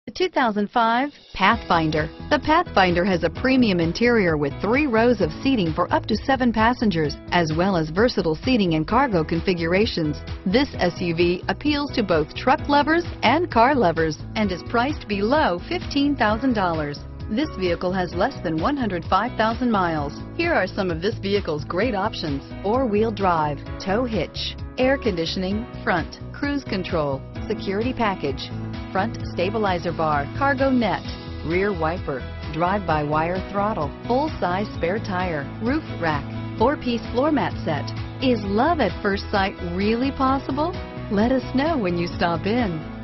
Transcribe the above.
The 2005 Pathfinder. The Pathfinder has a premium interior with 3 rows of seating for up to 7 passengers, as well as versatile seating and cargo configurations. This SUV appeals to both truck lovers and car lovers and is priced below $15,000. This vehicle has less than 105,000 miles. Here are some of this vehicle's great options: 4-wheel drive, tow hitch, air conditioning, front, cruise control, security package, front stabilizer bar, cargo net, rear wiper, drive-by-wire throttle, full-size spare tire, roof rack, 4-piece floor mat set. Is love at first sight really possible? Let us know when you stop in.